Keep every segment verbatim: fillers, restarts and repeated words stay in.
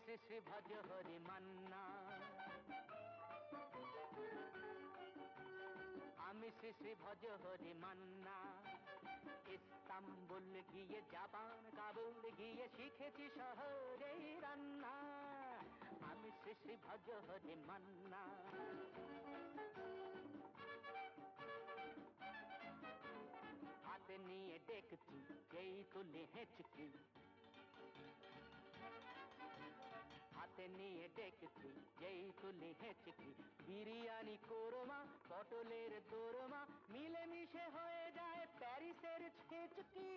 শ্রী শ্রী ভজ হরি মান্না, আমি শ্রী শ্রী ভজ হরি মান্না। ইস্তাম্বুল গিয়ে জাপান কাবুল গিয়ে শিখেছি শহরেই রান্না, আমি শ্রী শ্রী ভজ হরি মান্না। হাতে নিয়ে দেখছি যেই তুলে হেঁচকি, হাতে নিয়ে দেখছি যেই তুলি হেঁচকি, বিরিয়ানি কোরমা পটলের দোরমা মিলেমিশে হয়ে যায় প্যারিসের ছেচকি।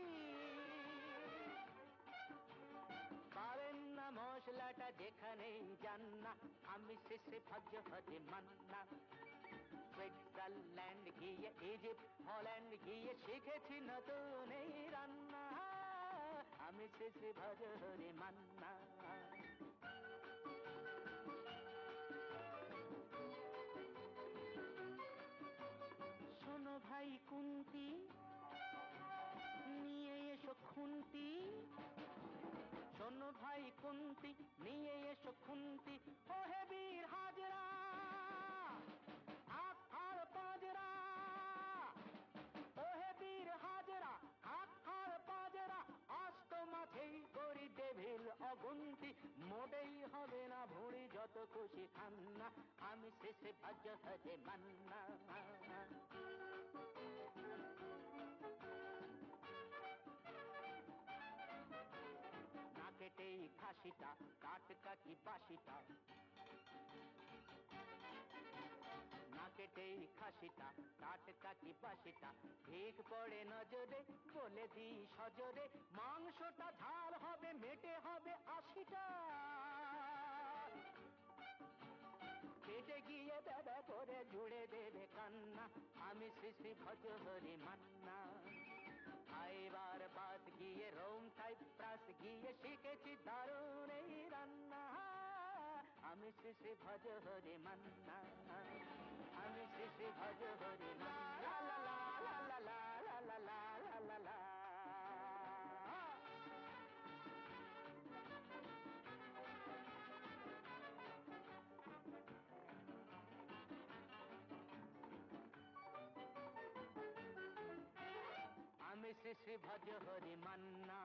পাবেন না মশলাটা যেখানেই যান না, আমি শ্রী শ্রী ভজ হরি মান্না। সুইজারল্যান্ড গিয়ে ইজিপ্ট হল্যান্ড গিয়ে শিখেছি নতুন এই রান্না, আমি শ্রী শ্রী ভজ হরি মান্না। শোনো ভাই কুন্তি, নিয়ে এসো খুন্তি, শোনো ভাই কুন্তি নিয়ে এসো খুন্তি, ওহে বীর হাজরা হাত আর পাজরা, ওহে বীর হাজরা হাত আর পাজরা, আস্ত মাঝেই করি ডেভিল অগুন্তি, মোটেই হবে না ভুঁড়ি যত খুশি খান্না, আমি শ্রী শ্রী ভজ হরি মান্না। কেটেই খাসিটা টাটকা কি বাসিটা, না কেটেই খাসিটা টাটকা কি বাসিটা, ঠিক পড়ে নজরে বলে দিই সজরে, মাংসটা ঝাল হবে মেটে হবে আশিটা, পেটে গিয়ে দাদা করে জুড়ে দেবে কান্না, আমি শ্রী শ্রী ভজ হরি মান্না। খাইবার বাদ গিয়ে রোম সাইপ্রাস গিয়ে শিখেছি দারুণ এই রান্না, আমি শ্রী শ্রী ভজ হরি মান্না, আমি শ্রী শ্রী ভজ হরি মান্না। লা লা লা লা লা লা লা লা লা। আমি শ্রী শ্রী ভজ হরি মান্না,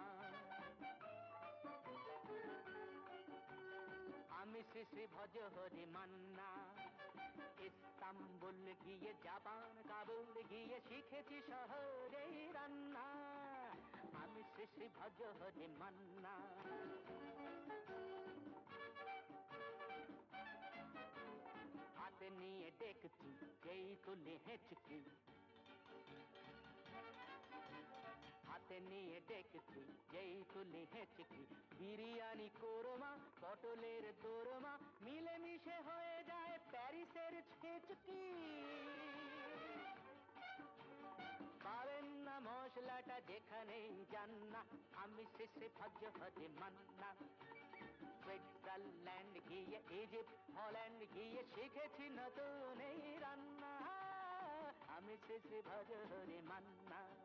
আমি শ্রী শ্রী ভজ হরি মান্না। ইস্তাম্বুল গিয়ে জাপান কাবুল গিয়ে শিখেছি শহরেই রান্না, আমি শ্রী শ্রী ভজ হরি মান্না। হাতে নিয়ে দেখছি যেই তুলি হেঁচকি, হাতে নিয়ে দেখছি যেই তুলি হেঁচকি, বিরিয়ানি কোরমা পটলের দোরমা মিলেমিশে হয়ে যায় প্যারিসের ছেচকি। পাবেন না মশলাটা যেখানেই যান না, আমি শ্রী শ্রী ভজ হরি মান্না। সুইজারল্যান্ড গিয়ে ইজিপ্ট হল্যান্ড গিয়ে শিখেছি নতুন এই রান্না, আমি শ্রী শ্রী ভজ হরি মান্না।